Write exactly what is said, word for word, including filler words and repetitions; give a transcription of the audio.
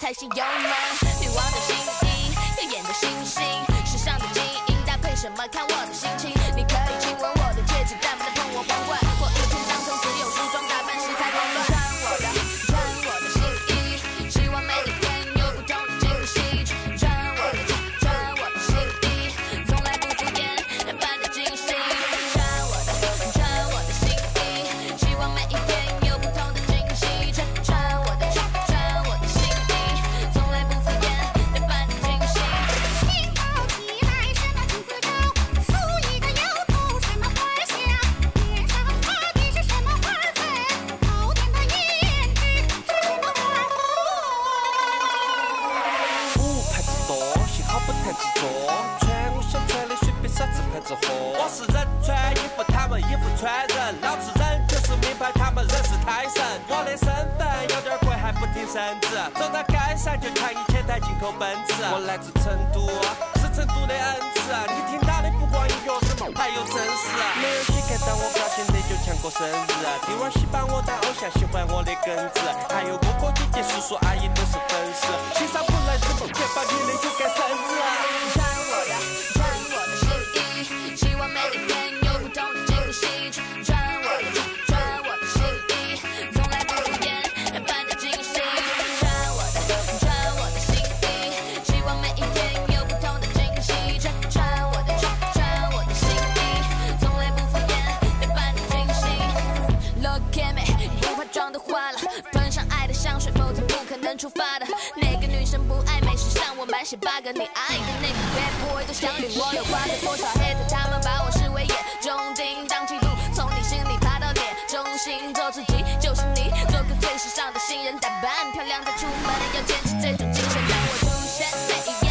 才是幽默。女王的新衣，耀眼的星星，时尚的基因搭配什么？看我的心情。你可以亲吻我的戒指，但不能碰我皇冠。我一天当中只有梳妆打扮时才慌乱。穿我的，穿我的新衣，希望每一天有不同的惊喜。穿我的，穿我的新衣，从来不敷衍，但扮得惊喜。穿我的，穿我的新衣，希望每一天有不同的惊喜。穿穿我的，穿我的新衣，从来不敷衍，但扮得惊喜。 清早起来什么金丝糕，梳一个油头什么花香，脸上擦的是什么花粉，好点的胭脂是什么花红。 五牌子多，幸好不太执着，穿我想穿的，随便啥子牌子火。我是人穿衣服，他们衣服穿人，老子人就是名牌，他们人是胎神。我的身份有点贵，还不挺身子，走到街上就看一千台进口奔驰。我来自成都，是成都的恩赐，你听到的不光音乐是梦，还有真实。没人去看到我表现的就抢过生日，弟娃喜把我当偶像，喜欢我的根子，还有哥哥姐姐叔叔阿姨都是粉丝，欣赏不来日梦，全把你的就该绳子。 穿我的，穿我的新衣，希望每一天有不同的惊喜。穿我的，穿我的新衣，从来不敷衍，但扮得惊喜。穿我的，穿我的新衣，希望每一天有不同的惊喜。穿穿我的，穿我的新衣，从来不敷衍，但扮得惊喜。Look at me， 不怕妆都花了，喷上爱的香水，否则不可能出发的。哪个女生不爱美？时尚我满写 bug， 你爱的那个 bad boy 都想与我有瓜葛。多少 hater 他们把我视为眼中钉，当嫉妒从你心里爬到脸中心，做自己就是你，做个最时尚的新人，打扮漂亮再出门，要坚持这种精神。当我出现，每一